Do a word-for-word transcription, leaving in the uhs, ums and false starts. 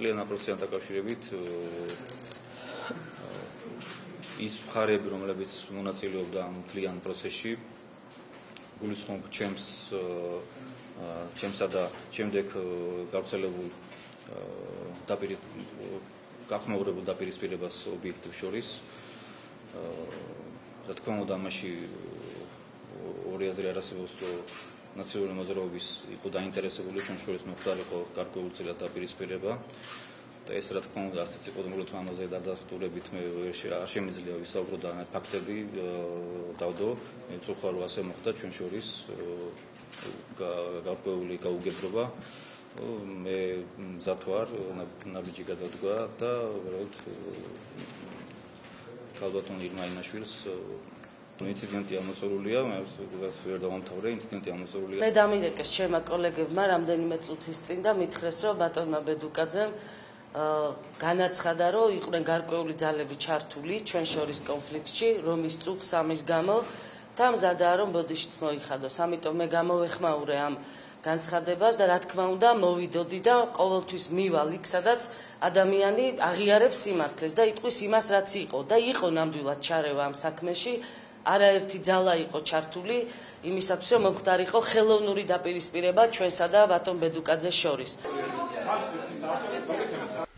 მთლიან ამ პროცესთან დაკავშირებით ის მხარეები, რომლებიც მონაწილეობდა ამ მთლიან პროცესში, გულისხმობ ჩემს ჩემსა და შემდეგ გავრცელებულ გახმაურებულ დაპირისპირებას ობიექტებს შორის. რა თქმა უნდა, ამაში ორი აზრი არ არსებობს, რომ ნაციონალური მოძრაობის იყო დაინტერესებული, ჩვენ შორის მოხდარიყო გარკვეულწილად დაპირისპირება და ეს რა თქმა უნდა ასეც იყო, მოკლედ ამაზე დადასტურებით მე არ შემიძლია ვისაუბრო და ფაქტები დავდო. მე ვწუხარ, რომ ასე მოხდა ჩვენ შორის გარკვეული გაუგებრობა. მე მზად ვარ ნაბიჯი გადავდგა და უბრალოდ ქალბატონ ირმა ინაშვილს ინციდენტი ამოსწორულია, მე ვერ დავამთავრე, ინციდენტი ამოსწორულია. მე დამირეკეს ჩემმა კოლეგებმა რამდენიმე წუთის წინ და მითხრეს, რომ ბატონმა ბედუკაძემ განაცხადა, რომ იყვნენ გარკვეული ძალები ჩართული ჩვენ შორის კონფლიქტში, რომის წუხს ამის გამო და მზადაა, რომ ბოდიშიც მოიხადოს. ამიტომ მე გამოვეხმაურე ამ განცხადებას და რა თქმა უნდა მოვიდოდი და ყოველთვის მივალ იქ, სადაც ადამიანი აღიარებს სიმართლეს და იტყვის იმას, რაც იყო და იყო ნამდვილად ჩარევა ამ საქმეში. არაერთი ძალა იყო ჩართული იმისათვის, რომ მომხდარიყო ხელოვნური დაპირისპირება ჩვენსა და ბატონ ბედუკაძეს შორის.